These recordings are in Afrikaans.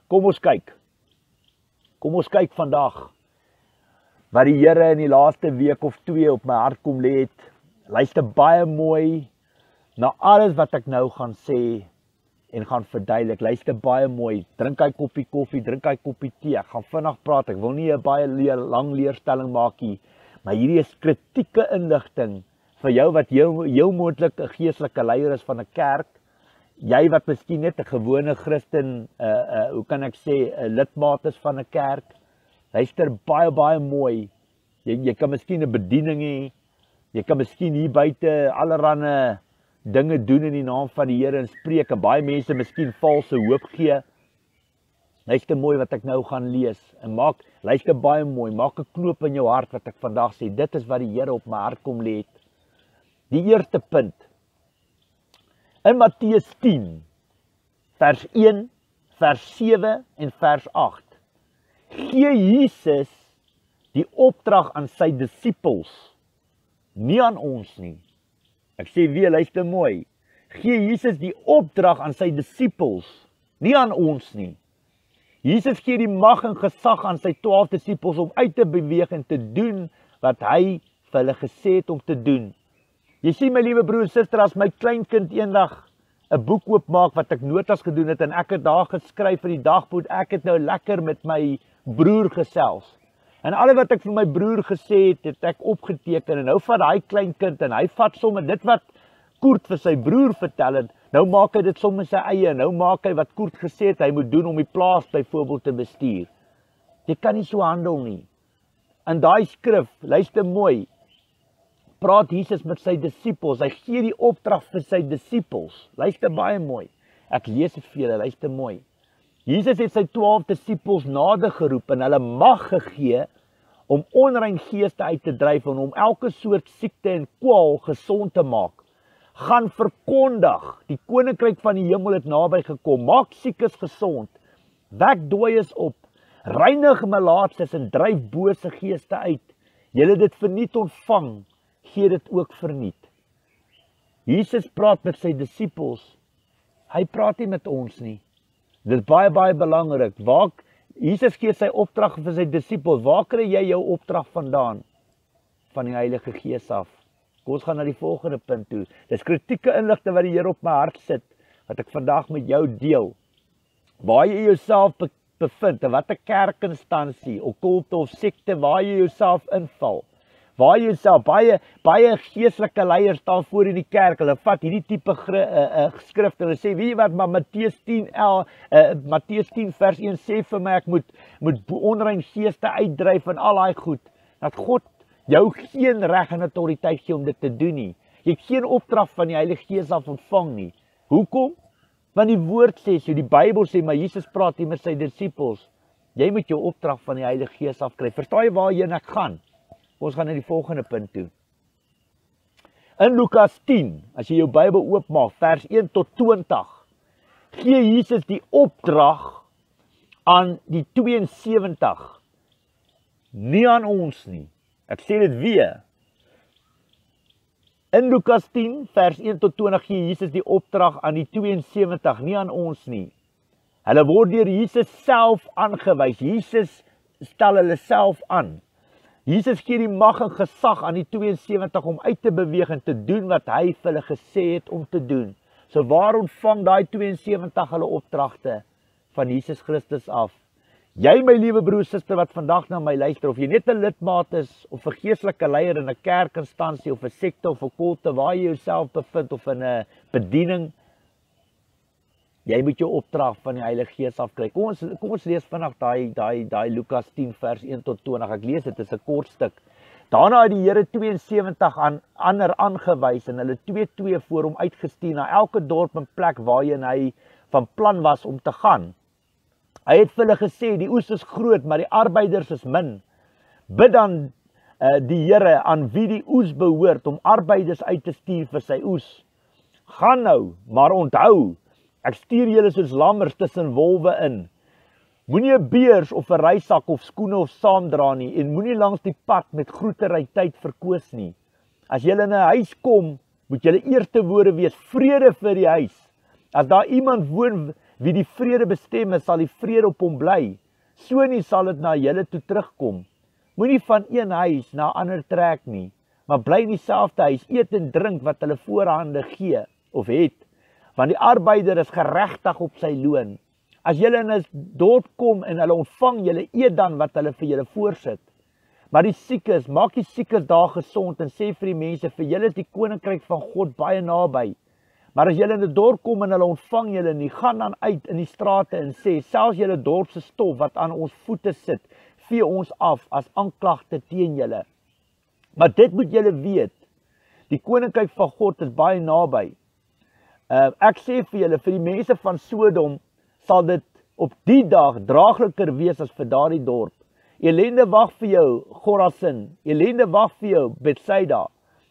Kom ons kyk. Kom ons kyk vandag wat die Here in die laaste week of 2 op my hart kom lê het. Luister baie mooi na alles wat ek nou gaan sê en gaan verduidelik. Luister baie mooi. Drink hy koppie koffie, drink hy koppie tee. Ek gaan vinnig praat. Ek wil nie 'n baie lang leerstelling maak nie, maar hierdie is kritieke inligting vir jou wat heel moontlik 'n geestelike leier is van 'n kerk. Jy wat miskien net 'n gewone christen, hoe kan ek sê, 'n lidmaat is van 'n kerk. Luister baie mooi. Jy kan miskien 'n bediening hê. Jy kan miskien hier buite allerlei dinge doen in die naam van die Here en spreek en baie mense miskien valse hoop gee. Luister mooi wat ek nou gaan lees en luister baie mooi, maak 'n knoop in jou hart wat ek vandag sê. Dit is wat die Here op my hart kom lê het. Die eerste punt. In Matteus 10, vers 1, vers 7 en vers 8. Gee Jesus die opdrag aan sy disippels, nie aan ons nie. Ek sê weer, luister mooi. Gee Jesus die opdrag aan sy disippels, nie aan ons nie. Jesus gee die mag en gesag aan sy 12 disippels om uit te beweeg en te doen wat hy vir hulle gesê het om te doen. Jy sien my liewe broer en suster, as my kleinkind eendag 'n boek oopmaak wat ek notas gedoen het en ek het daar geskryf in die dagboek, ek het nou lekker met my broer gesels. En alles wat ek vir my broer gesê het, het ek opgeteken en nou vat hy kleinkind en hy vat sommer dit wat Koert vir sy broer vertel het, nou maak hy dit sommer sy eie, nou maak hy wat Koert gesê het hy moet doen om die plaas byvoorbeeld te bestuur. Jy kan nie so handel nie. In daai skrif, luister mooi, praat Jesus met sy disippels, hy gee die opdrag vir sy disippels, luister baie mooi, ek lees dit vir julle, luister mooi. Jesus het sy 12 disippels nader geroep en hulle mag gegee om onrein geeste uit te dryf en om elke soort siekte en kwaal gesond te maak. Gaan verkondig, die koninkryk van die hemel het naby gekom, maak siekes gesond, wek dooies op, reinig melaatses en dryf bose geeste uit. Julle dit verniet ontvang, gee dit ook verniet. Jesus praat met sy disippels, hy praat nie met ons nie. Dit is baie belangrik. Jesus gee sy opdrag vir sy disippels. Waar kry jy jou opdrag vandaan? Van die Heilige Gees af. Kom ons gaan na die volgende punt toe. Dis kritieke inligting wat die Here op my hart sit, wat ek vandag met jou deel. Waar jy jouself bevind, en wat 'n kerkinstansie, okkulte of sekte, waar jy jouself inval. Waar jy jouself, baie geestelike leiers staan voor in die kerk, hulle vat hierdie tipe skrifte, hulle sê, weet jy wat, maar Matteus 10 vers 1 sê vir my, ek moet onrein geeste uitdryf en al daai goed, dat God jou geen reg en autoriteit gee om dit te doen nie. Jy het geen opdrag van die Heilige Gees af ontvang nie. Hoekom? Want die woord sê so, die Bybel sê, maar Jesus praat hier met sy disippels, jy moet jou opdrag van die Heilige Gees afkry. Verstaan jy waarheen ek gaan? Ons gaan na die volgende punt toe. In Lukas 10, as jy jou Bybel oopmaak, vers 1 tot 20, gee Jesus die opdrag aan die 72, nie aan ons nie. Ek sê dit weer. In Lukas 10, vers 1 tot 20, gee Jesus die opdrag aan die 72, nie aan ons nie. Hulle word deur Jesus self aangewys. Jesus stel hulle self aan. Jesus gee die mag en gesag aan die 72 om uit te beweeg en te doen wat hy vir hulle gesê het om te doen. So waar ontvang daai 72 hulle opdragte? Van Jesus Christus af. Jy, my liewe broer, suster, wat vandag na my luister, of jy net 'n lidmaat is, of 'n geestelike leier in 'n kerkinstansie, of 'n sekte, of 'n kulte, waar jy jouself bevind, of in 'n bediening, jy moet jou opdrag van die Heilige Gees afkry. Kom ons lees vandag daai Lukas 10 vers 1 tot 20. Ek lees dit is 'n kort stuk. Daarna het die Here 72 ander aangewys en hulle 2 voor hom uitgestuur na elke dorp en plek waarheen hy van plan was om te gaan. Hy het vir hulle gesê, die oes is groot, maar die arbeiders is min. Bid dan die Here aan wie die oes behoort om arbeiders uit te stuur vir sy oes. Gaan nou, maar onthou, ek stuur julle soos lammers tussen wolwe in. Moenie 'n beurs of 'n reisak of skoene of saamdra nie en moenie langs die pad met groetery tyd verkoos nie. As julle in 'n huis kom, moet julle eerste woorde wees vrede vir die huis. As daar iemand woon Wie die vrede bestem is, sal die vrede op hom bly. So nie sal dit na julle toe terugkom. Moenie van een huis na 'n ander trek nie, maar bly in dieselfde huis, eet en drink wat hulle voorhande gee, of het, want die arbeider is geregtig op sy loon. As julle in 'n dorp kom en hulle ontvang julle, eet dan wat hulle vir julle voorsit. Maar die siekes, maak die siekes daar gesond en sê vir die mense, vir julle is die koninkryk van God baie naby. Maar as julle in 'n dorp kom en hulle ontvang julle nie, gaan dan uit in die strate en sê, selfs julle dorp se stof wat aan ons voete sit, vee ons af as aanklagte teen julle. Maar dit moet julle weet, die koninkryk van God is baie naby. Ek sê vir julle, vir die mense van Sodom, sal dit op die dag draagliker wees as vir daardie dorp. Elende wag vir jou, Chorazin, elende wag vir jou, Bethsaida.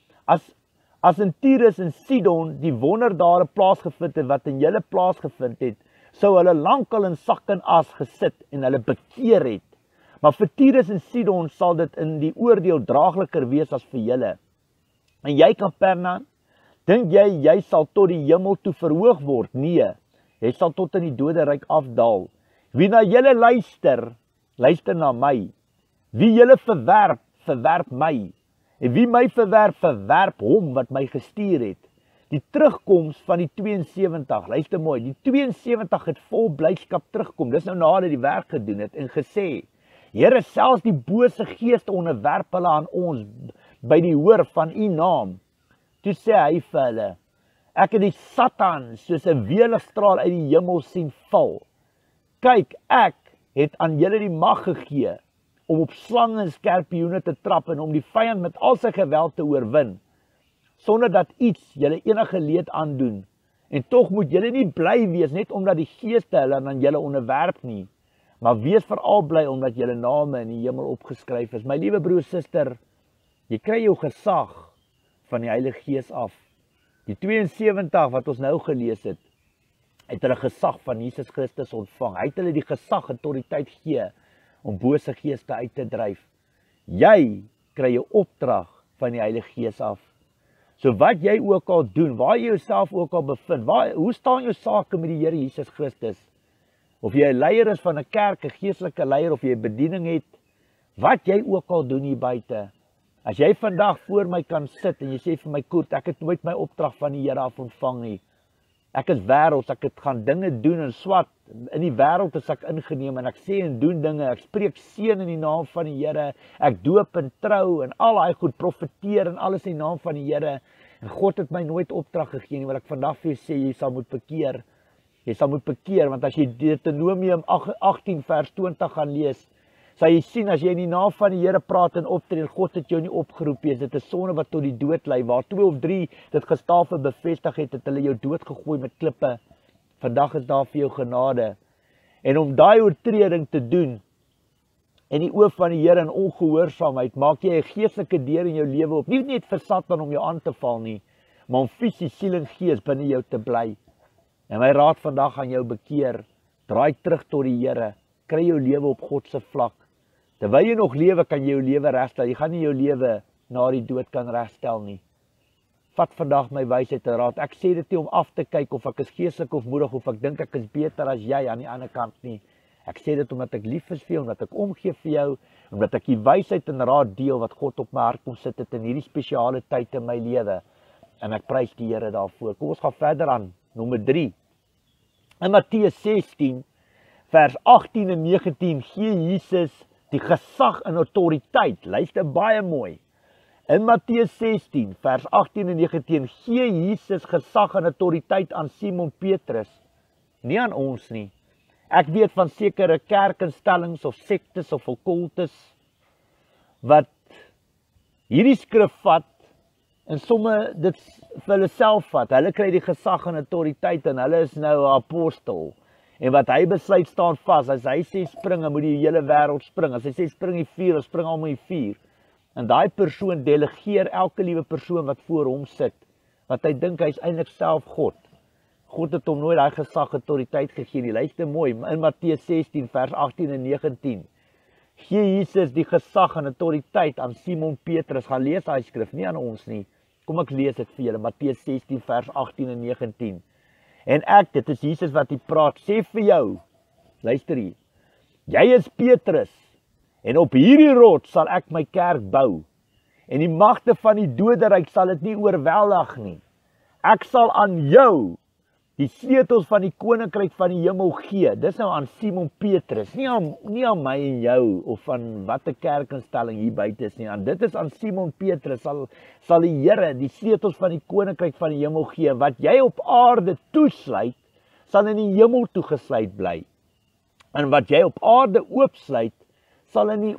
As in Tyrus en Sidon die wonderdade plaasgevind het wat in julle plaasgevind het, sou hulle lankal in sak en as gesit en hulle bekeer het. Maar vir Tyrus en Sidon sal dit in die oordeel draagliker wees as vir julle. En jy, Kapernaum, dink jy sal tot die hemel toe verhoog word? Nee, jy sal tot in die doderyk afdaal. Wie na julle luister, luister na my. Wie julle verwerp, verwerp my. En wie my verwerp, verwerp hom wat my gestuur het. Die terugkoms van die 72, luister mooi, die 72 het vol blydskap terugkom. Dis nou nadat die werk gedoen het en gesê, Here, selfs die bose geeste onderwerp hulle aan ons by die hoor van u naam. Toe sê hy vir hulle, ek het die Satan soos 'n weerligstraal uit die hemel sien val. Kyk, ek het aan julle die mag gegee om op slange en skorpioene te trap en om die vyand met al sy geweld te oorwin, sonder dat iets julle enige leed aandoen. En tog moet julle nie bly wees net omdat die geeste hulle aan julle onderwerp nie, maar wees veral bly omdat julle name in die hemel opgeskryf is. My liewe broer, suster, jy kry jou gesag van die Heilige Gees af. Die 72 wat ons nou gelees het hulle gesag van Jesus Christus ontvang. Hy het hulle die gesag en autoriteit gegee om bose geeste uit te dryf. Jy kry jou opdrag van die Heilige Gees af. So wat jy ook al doen, waar jy jouself ook al bevind, hoe staan jou sake met die Here Jesus Christus? Of jy 'n leier is van 'n kerk, 'n geestelike leier, of jy 'n bediening het, wat jy ook al doen hier buite. As jy vandag voor my kan sit en jy sê vir my, Koert, ek het nooit my opdrag van die Here af ontvang nie. Ek is wêrelds, ek het gaan dinge doen en swat. In die wêreld is ek ingeneem en ek sê en doen dinge. Ek spreek seën in die naam van die Here. Ek doop en trou en al daai goed, profeteer en alles in die naam van die Here. En God het my nooit opdrag gegee nie, wat ek vandag vir jou sê, jy sal moet bekeer. Jy sal moet bekeer, want as jy Deuteronomium 18 vers 20 gaan lees, sal jy sien, as jy in die naam van die Here praat en optree, God het jou nie opgeroep nie, dit is sonde wat tot die dood lei, waar 2 of 3 dit gestaaf en bevestig het hulle jou dood gegooi met klippe. Vandag is daar vir jou genade. En om daai oortreding te doen, in die oë van die Here in ongehoorsaamheid, maak jy 'n geestelike deur in jou lewe op, nie net vir Satan om jou aan te val nie, maar om fisies, siel en gees binne jou te bly. En my raad vandag aan jou, bekeer, draai terug tot die Here, kry jou lewe op God se vlak. Terwyl jy nog lewe, kan jy jou lewe regstel. Jy gaan nie jou lewe na die dood kan regstel nie. Vat vandag my wysheid en raad. Ek sê dit nie om af te kyk of ek is geestelik of moedig, of ek dink ek is beter as jy aan die ander kant nie. Ek sê dit omdat ek lief is vir jou, omdat ek omgee vir jou, omdat ek die wysheid en raad deel wat God op my hart kom sit het in hierdie spesiale tyd in my lewe. En ek prys die Here daarvoor. Kom ons gaan verder aan, nommer 3. In Matteus 16, vers 18 en 19, gee Jesus die gesag en autoriteit. Luister baie mooi. In Matteus 16, vers 18 en 19, gee Jesus gesag en autoriteit aan Simon Petrus. Nie aan ons nie. Ek weet van sekere kerkinstellings of sektes of okkultes wat hierdie skrif vat en somme dit vir hulle self vat. Hulle kry die gesag en autoriteit en hulle is nou 'n apostel. En wat hy besluit staan vas. As hy sê spring, dan moet die hele wêreld spring. As hy sê spring die vuur, dan spring almal die vuur. En daai persoon delegeer elke liewe persoon wat voor hom sit, wat hy dink hy is eintlik self God. God het hom nooit daai gesag en autoriteit gegee nie. Luister mooi, in Matteus 16 vers 18 en 19. Gee Jesus die gesag en autoriteit aan Simon Petrus. Gaan lees daai skrif, nie aan ons nie. Kom ek lees dit vir julle. Matteus 16 vers 18 en 19. En ek, dit is Jesus wat hier praat, sê vir jou, luister hier, jy is Petrus, en op hierdie rots sal ek my kerk bou, en die magte van die doderyk sal dit nie oorweldig nie. Ek sal aan jou die sleutels van die koninkryk van die hemel gee. Dis nou aan Simon Petrus, nie aan my en jou, of van watter kerkinstelling hier buite is nie. Dit is aan Simon Petrus, sal die Here die sleutels van die koninkryk van die hemel gee. Wat jy op aarde toesluit, sal in die hemel toegesluit bly. En wat jy op aarde oopsluit, sal in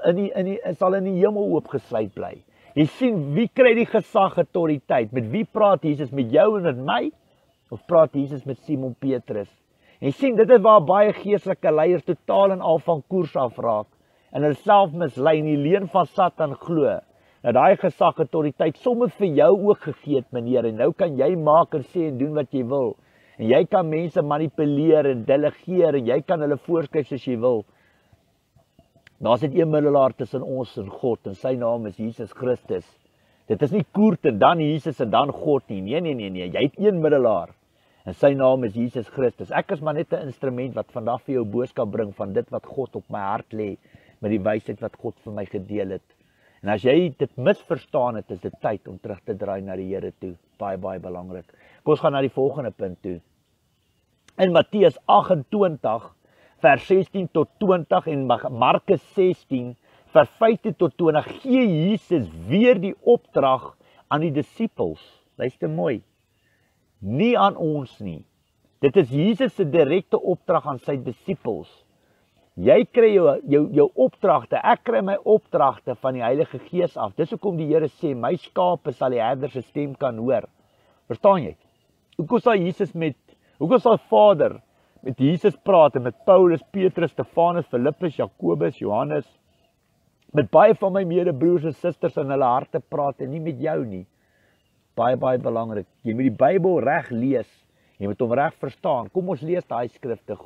die hemel oopgesluit bly. Jy sien, wie kry die gesag, autoriteit? Met wie praat Jesus? Met jou en met my? Of praat Jesus met Simon Petrus? En jy sien, dit is waar baie geestelike leiers totaal en al van koers afraak, en hulle self mislei en die leuen van Satan glo, dat daai gesag, autoriteit, sommer vir jou ook gegee het, meneer, en nou kan jy maak en sê en doen wat jy wil, en jy kan mense manipuleer en delegeer, en jy kan hulle voorskryf soos jy wil. Daar's net een middelaar tussen ons en God, en sy naam is Jesus Christus. Dit is nie koert en dan Jesus en dan God nie. Nee, jy het een middelaar, en sy naam is Jesus Christus. Ek is maar net 'n instrument wat vandag vir jou boodskap bring van dit wat God op my hart lê, met die wysheid wat God vir my gedeel het. En as jy dit misverstaan het, is dit tyd om terug te draai na die Here toe. Baie, baie belangrik. Kom ons gaan na die volgende punt toe. In Matteus 28, vers 16 tot 20 en Markus 16, vers 15 tot 20, gee Jesus weer die opdrag aan die disippels. Luister mooi. Nie aan ons nie. Dit is Jesus se direkte opdrag aan sy disippels. Jy kry jou opdragte, ek kry my opdragte van die Heilige Gees af. Dis hoekom die Here sê, my skape sal die herder se stem kan hoor. Verstaan jy? Hoekom sal Vader met Jesus praat en met Paulus, Petrus, Stefanus, Filippus, Jakobus, Johannes, met baie van my medebroers en susters in hulle harte praat en nie met jou nie. Baie, baie belangrik. Jy moet die Bybel reg lees. Jy moet hom reg verstaan. Kom ons lees daai skrifte.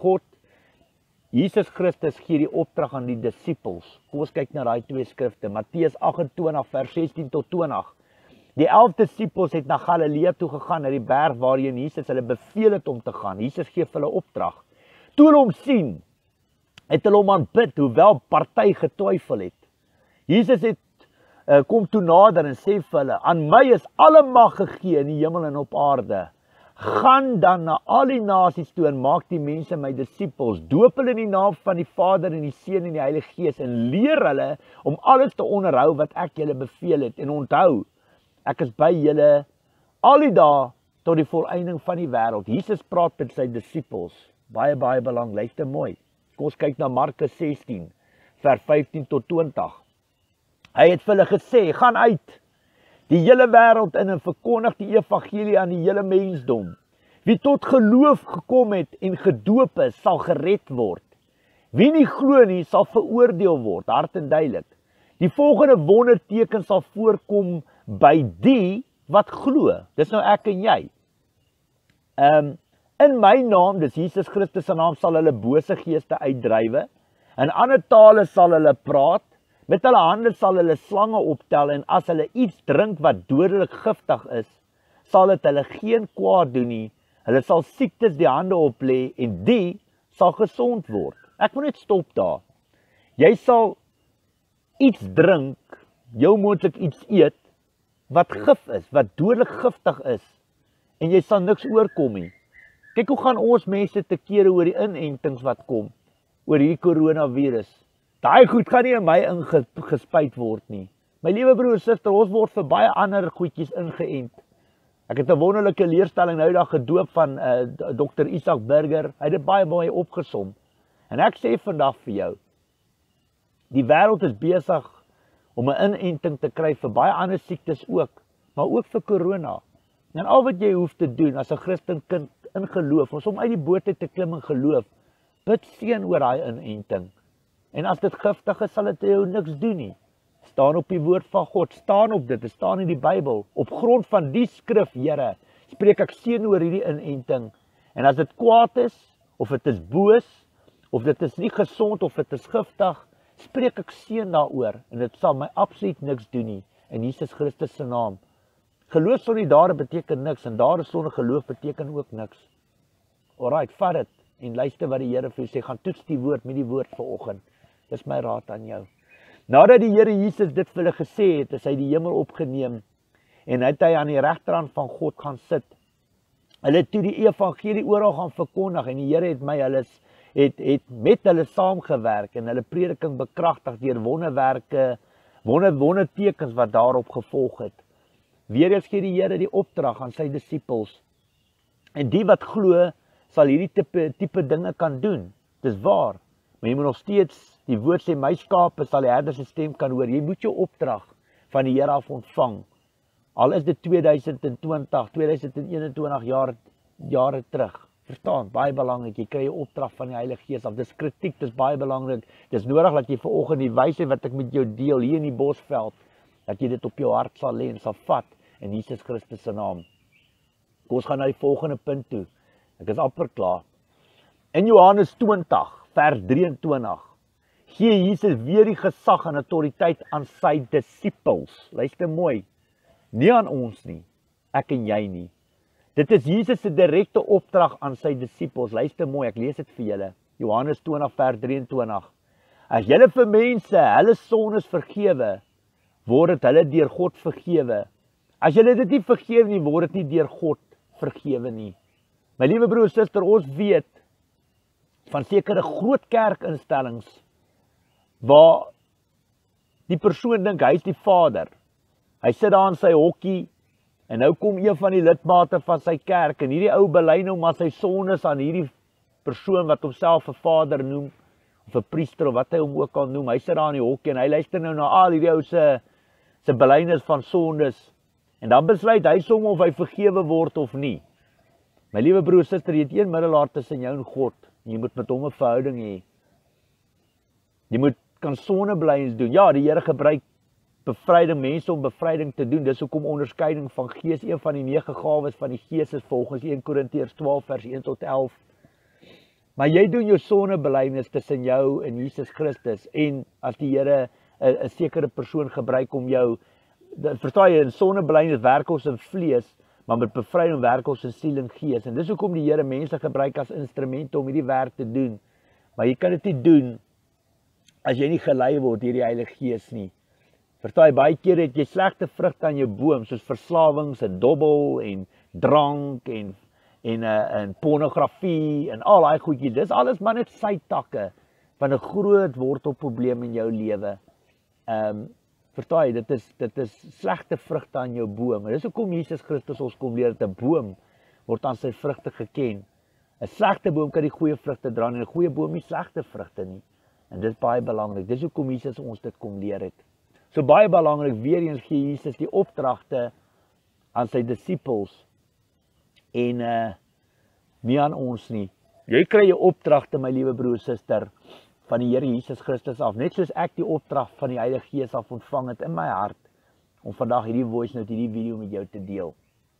Jesus Christus gee die opdrag aan die disippels. Kom ons kyk na daai twee skrifte. Matteus 28 vers 16 tot 20. Die 11 disippels het na Galilea toe gegaan, na die berg waarheen Jesus hulle beveel het om te gaan. Jesus gee vir hulle opdrag. Toe hulle hom sien, het hulle hom aanbid, hoewel party getwyfel het. Jesus het kom toe nader en sê vir hulle, aan my is alle mag gegee in die hemel en op aarde. Gaan dan na al die nasies toe en maak die mense my disippels, doop hulle in die naam van die Vader en die Seun en die Heilige Gees en leer hulle om alles te onderhou wat ek julle beveel het. En onthou, ek is by julle al die dae tot die volëinding van die wêreld. Jesus praat met sy disippels. Baie, baie belangrik, luister mooi. Kom ons kyk na Markus 16, vers 15 tot 20. Hy het vir hulle gesê, gaan uit die hele wêreld in en verkondig die evangelie aan die hele mensdom. Wie tot geloof gekom het en gedoop is, sal gered word. Wie nie glo nie, sal veroordeel word, hard en duidelik. Die volgende wonderteken sal voorkom by die wat glo. Dis nou ek en jy. In my naam, dis Jesus Christus se naam, sal hulle bose geeste uitdrywe. In ander tale sal hulle praat. Met hulle hande sal hulle slange optel en as hulle iets drink wat dodelik giftig is, sal dit hulle geen kwaad doen nie. Hulle sal siektes die hande oplê en die sal gesond word. Ek moet net stop daar. Jy sal iets drink, jou moontlik iets eet, wat gif is, wat dodelik giftig is, en jy sal niks oorkom nie. Kyk hoe gaan ons mense te kere oor die inentings wat kom, oor hierdie coronavirus. Daai goed gaan nie in my ingespuit word nie. My liewe broer en suster, ons word vir baie ander goedjies ingeënt. Ek het 'n wonderlike leerstelling nou dag gedoop van Dr. Isaac Burger. Hy het dit baie mooi opgesom. En ek sê vandag vir jou, die wêreld is besig om 'n inenting te kry vir baie ander siektes ook, maar ook vir corona. En al wat jy hoef te doen as 'n Christen kind in geloof, om uit die boot uit te klim in geloof, bid seën oor daai inenting. En as dit giftig is, sal dit jou niks doen nie. Staan op die woord van God, staan op dit staan in die Bybel. Op grond van die skrif, Here, spreek ek seën oor hierdie inenting. En as dit kwaad is, of dit is boos, of dit is nie gesond, of dit is giftig, spreek ek seën daaroor, en dit sal my absoluut niks doen nie, in Jesus Christus se naam. Geloof sonder dade beteken niks, en dade sonder geloof beteken ook niks. Alright, vat dit en luister wat die Here vir jou sê, gaan toets die woord met die woord vanoggend. Dis my raad aan jou. Nadat die Here Jesus dit vir hulle gesê het, is hy die hemel opgeneem en het hy aan die regterhand van God gaan sit. Hulle het toe die evangelie oral gaan verkondig en die Here het het met hulle saamgewerk en hulle prediking bekragtig deur wonderwerke, wondertekens wat daarop gevolg het. Weereens gee die Here die opdrag aan sy disippels. En die wat glo, sal hierdie tipe dinge kan doen. Dis waar. Maar jy moet nog steeds, die woord sê, my skape sal die herder se stem kan hoor. Jy moet jou opdrag van die Here af ontvang. Al is dit 2020, 2021 jare terug. Verstaan, baie belangrik, jy kry jou opdrag van die Heilige Gees af. Dis kritiek, dis baie belangrik. Dis nodig dat jy vanoggend die wysheid wat ek met jou deel hier in die bosveld, dat jy dit op jou hart sal lê en sal vat in Jesus Christus se naam. Kom ons gaan na die volgende punt toe. Ek is amper klaar. In Johannes 20, vers 23, gee Jesus weer die gesag en autoriteit aan sy disippels. Luister mooi. Nie aan ons nie, ek en jy nie. Dit is Jesus se direkte opdrag aan sy disippels. Luister mooi, ek lees dit vir julle. Johannes 20 vers 23. As julle vir mense hulle sondes vergewe, word dit hulle deur God vergewe. As julle dit nie vergewe nie, word dit nie deur God vergewe nie. My liewe broer en suster, ons weet van sekere groot kerkinstellings waar die persoon dink hy is die vader. Hy sit daar in sy hokkie en nou kom een van die lidmate van sy kerk en hierdie ou bely nou maar sy sondes aan hierdie persoon wat homself 'n vader noem of 'n priester of wat hy hom ook al noem. Hy sit daar in die hokkie en hy luister nou na al hierdie ou se belydenis van sondes en dan besluit hy sommer of hy vergewe word of nie. My liewe broer, suster, jy het een middelaar tussen jou en God. Jy moet met hom 'n verhouding hê. Jy moet kan sondebelydenis doen. Ja, die Here gebruik bevryding, mense om bevryding te doen. Dis hoekom onderskeiding van gees, een van die 9 gawes van die gees is volgens 1 Korintiërs 12 vers 1 tot 11. Maar jy doen jou sondebelydenis tussen jou en Jesus Christus en as die Here 'n sekere persoon gebruik om jou, verstaan jy, in sondebelydenis werk ons in vlees, maar met bevryding werk ons in siel en gees. En dis hoekom die Here mense gebruik as instrumente om hierdie werk te doen. Maar jy kan dit nie doen as jy nie gelei word deur die Heilige Gees nie. Verstaan jy, baie keer het jy slegte vrugte aan jou boom, soos verslawings en dobbel en drank en pornografie en al daai goedjies. Dis alles maar net sytakke van 'n groot wortelprobleem in jou lewe. Verstaan jy, dit is slegte vrugte aan jou boom. En dis hoekom Jesus Christus ons kom leer dat 'n boom word aan sy vrugte geken. 'n Slegte boom kan die goeie vrugte dra en 'n goeie boom nie slegte vrugte nie. En dit is baie belangrik. Dis hoekom Jesus ons dit kom leer het. So baie belangrik, weer eens gee Jesus die opdragte aan sy disippels en nie aan ons nie. Jy kry jou opdragte, my liewe broer en suster, van die Here Jesus Christus af, net soos ek die opdrag van die Heilige Gees af ontvang het in my hart, om vandag hierdie voice note, hierdie video met jou te deel.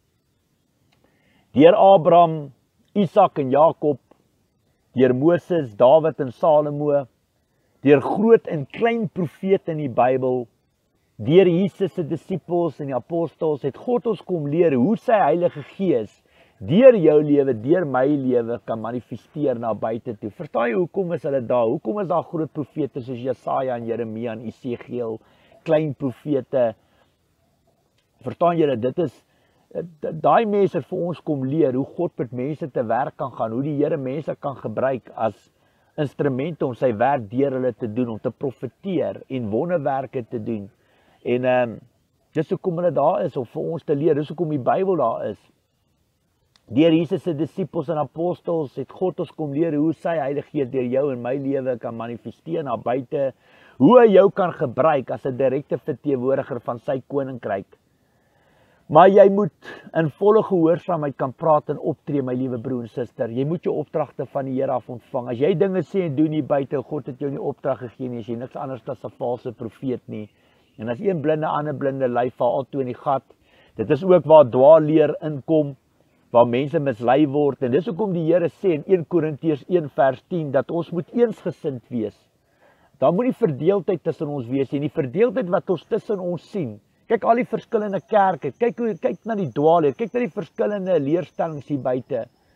Deur Abraham, Isak en Jakob, deur Moses, Dawid en Salomo, deur groot en klein profete in die Bybel, deur Jesus se disippels en die apostels, het God ons kom leer hoe sy Heilige Gees deur jou lewe, deur my lewe kan manifesteer na buite toe. Verstaan jy hoekom is hulle daar? Hoekom is daar groot profete soos Jesaja en Jeremia en Esegiel, klein profete? Verstaan julle, dit is daai mense vir ons kom leer hoe God met mense te werk kan gaan, hoe die Here mense kan gebruik as instrumente om sy werk deur hulle te doen, om te profeteer en wonderwerke te doen. En dis hoekom hulle daar is, om vir ons te leer, dis hoekom die Bybel daar is. Deur Jesus se disippels en apostels het God ons kom leer hoe sy Heilige Gees deur jou en my lewe kan manifesteer na buite, hoe hy jou kan gebruik as 'n direkte verteenwoordiger van sy koninkryk. Maar jy moet in volle gehoorsaamheid kan praat en optree, my liewe broer en suster. Jy moet jou opdragte van die Here af ontvang. As jy dinge sê en doen hier buite, God het jou nie opdrag gegee nie, as jy niks anders as 'n valse profeet nie. En as een blinde ander blinde lei, val altoe in die gat. Dit is ook waar dwaalleer inkom, waar mense mislei word. En dis hoekom die Here sê in 1 Korintiërs 1 vers 10 dat ons moet eensgesind wees. Daar moet nie verdeeldheid tussen ons wees nie, die verdeeldheid wat ons tussen ons sien. Kyk al die verskillende kerke, kyk na die dwaalleer, kyk na die verskillende leerstellings hier buite.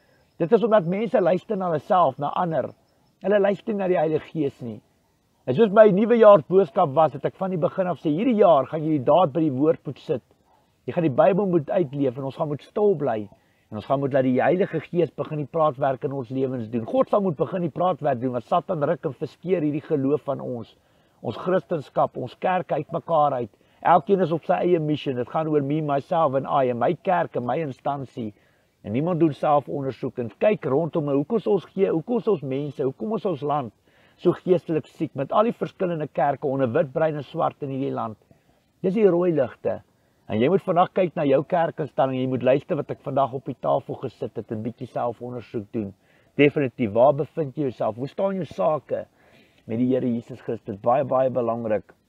Dit is omdat mense luister na hulle self, na ander. Hulle luister na die Heilige Gees nie. En soos my nuwejaarsboodskap was, dat ek van die begin af sê, hierdie jaar gaan jy die daad by die woord moet sit. Jy gaan die Bybel moet uitleef en ons gaan moet stil bly. En ons gaan moet laat die Heilige Gees begin die praatwerk in ons lewens doen. God sal moet begin die praatwerk doen, want Satan ruk en verskeer hierdie geloof van ons Christenskap, ons kerk uitmekaar uit. Elkeen is op sy eie mission. Dit gaan oor me, myself en I, en my kerk en my instansie. En niemand doen selfondersoek en kyk rondom, hoekom is ons mense, hoekom is ons land so geestelik siek, met al die verskillende kerke onder wit, bruin en swart in hierdie land. Dis die rooi ligte. En jy moet vandag kyk na jou kerkinstelling, jy moet luister wat ek vandag op die tafel gesit het, en bietjie selfondersoek doen. Definitief, waar bevind jy jouself? Hoe staan jou sake met die Here Jesus Christus? Baie, baie belangrik.